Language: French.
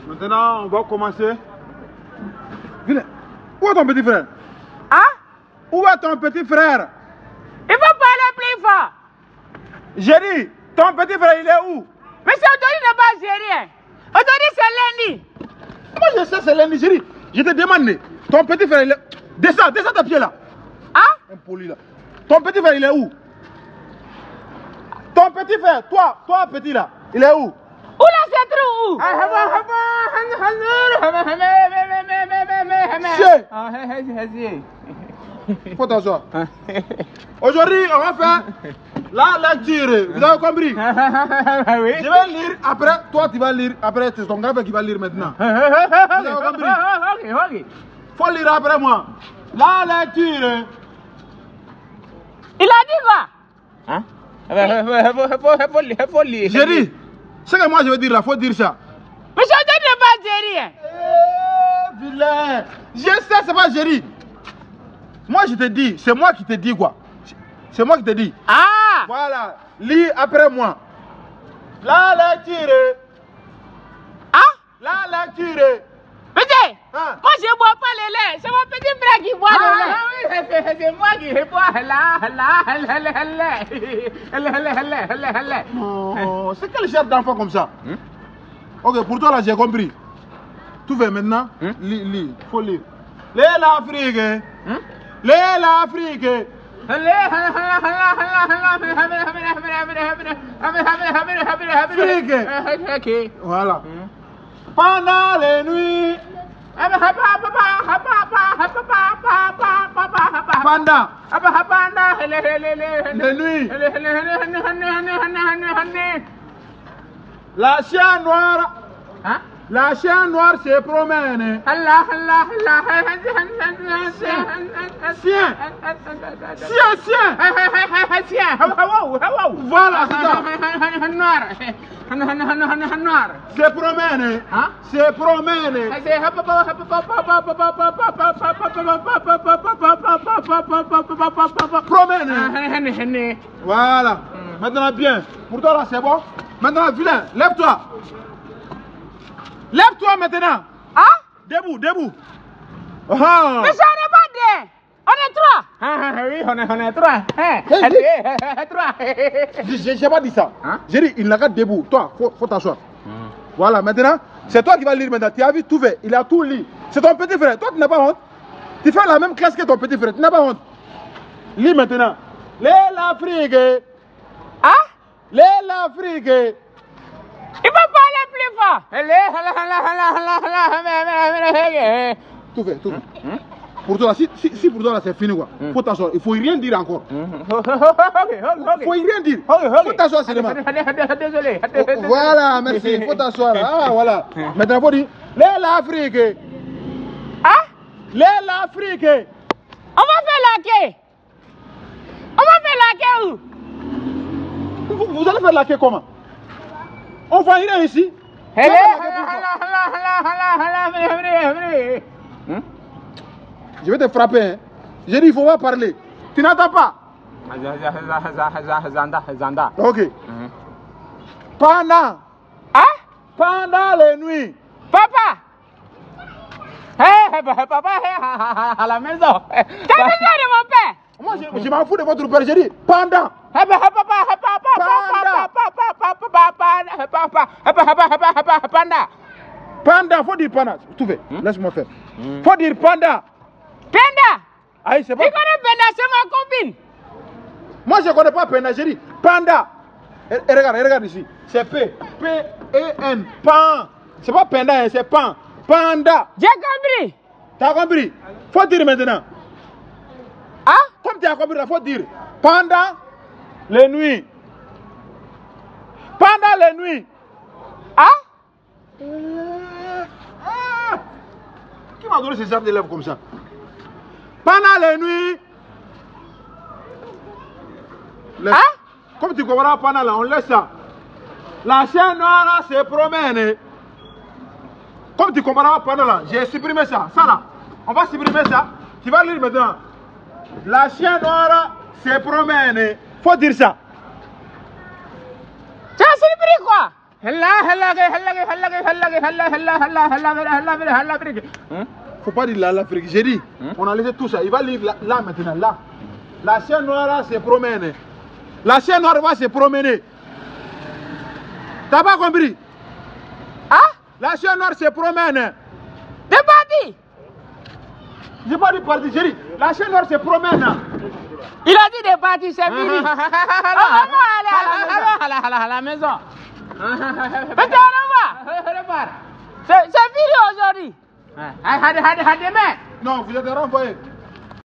Maintenant, on va commencer. Viens. Où est ton petit frère? Hein? Où est ton petit frère? Il faut parler plus fort. J'ai dit, ton petit frère, il est où? Mais c'est aujourd'hui n'est pas algérien. Aujourd'hui c'est lundi. Moi je sais, c'est lundi. J'ai dit, je te demande, ton petit frère, il est... Descends ta pied là. Hein? Impoli là. Ton petit frère, il est où? Ton petit frère, toi petit là, il est où? Où là c'est trou où? Faut t'asseoir. Aujourd'hui, on va faire la lecture. Vous avez compris? Oui. Je vais lire après, toi tu vas lire après, c'est ton grand-père qui va lire maintenant. Vous avez compris? Ok. Faut lire après moi. La lecture. Il a dit quoi? Hein? Faut lire. J'ai dit, ce que moi je veux dire là, faut dire ça. Mais c'est aujourd'hui n'est pas algérien. Vilain. Je sais, c'est pas Géry. Moi je te dis, c'est moi qui te dis quoi. C'est moi qui te dis. Ah! Voilà, lis après moi. La lecture. Hein? La lecture. Petit, Hein? moi je ne bois pas le lait. C'est mon petit frère qui boit le lait. Oui, c'est moi qui bois là. Oh, c'est quel genre d'enfant comme ça? Ok, pour toi là j'ai compris. Tout va maintenant. Lis, faut lire. L'Afrique. L'Afrique. Afrique. Voilà. Pendant les nuits. Pendant les nuits. La chienne noire. Hein? La chienne noire se promène. Sien. Voilà, c'est ça. Noir. Se promène. Hein? Se promène. Promène. Voilà. Maintenant bien. Pour toi là c'est bon. Maintenant vilain, lève-toi. Lève-toi maintenant. Hein? Debout. Oh. Mais ça n'est pas deux. On est trois. Oui, on est trois. J'ai pas dit ça. Hein? J'ai dit il n'a qu'à debout. Toi, faut t'asseoir. Voilà, maintenant, c'est toi qui vas lire maintenant. Tu as vu tout fait. Il a tout lu. C'est ton petit frère. Toi, tu n'as pas honte. Tu fais la même classe que ton petit frère. Tu n'as pas honte. Lis maintenant. L'Afrique. Hein? L'Afrique. Il faut parler plus fort. Tout fait. Pour toi, si pour toi là c'est fini quoi. Faut t'asseoir. Il faut rien dire encore. Faut rien dire. Faut t'asseoir seulement. Désolé. Voilà, merci. Faut t'asseoir. Ah voilà. Maintenant faut dire l'Afrique. Hein? L'Afrique. On va faire laquer. Où? Vous allez faire la queue comment? On va ir ici. Je vais te frapper. Hein. J'ai dit il faut pas parler. Tu n'entends pas? Zanda. Ok. Pendant. Hein? Pendant les nuits. Papa. Papa à la maison. Qu'est-ce que c'est de mon père? Moi je m'en fous de votre père. J'ai dit pendant. Panda, faut dire panda. Tout fait. Laisse-moi faire. Faut dire panda. Penda. Aïe, c'est pas. Tu connais Penda, c'est ma copine. Moi je connais pas panda. J'ai dit panda. Et regarde ici. C'est P-E-N. Pan. C'est pas panda, c'est pan. Panda. J'ai compris. T'as compris? Faut dire maintenant. Hein? Comme tu as compris, il faut dire pendant les nuits. Pendant les nuits. Hein? Qui m'a donné ces armes d'élèves comme ça? Pendant les nuits. Hein? Comme tu comprends pendant là, on laisse ça. La chaîne noire se promène. Comme tu comprends pendant là, j'ai supprimé ça. Ça là, on va supprimer ça. Tu vas lire maintenant. La chienne noire se promène. Faut dire ça. Tu as surpris quoi? Faut pas dire l'Afrique. J'ai dit, on a laissé tout ça. Il va lire là maintenant, là. La chaîne noire se promène. La chaîne noire va se promener. T'as pas compris? Ah? La chaîne noire se promène. T'es parti? J'ai pas dit parti, j'ai dit, la chaîne noire se promène. Il a dit des parties, c'est fini. À la maison. Mais t'es c'est fini aujourd'hui. Demain. Non, vous êtes renvoyé.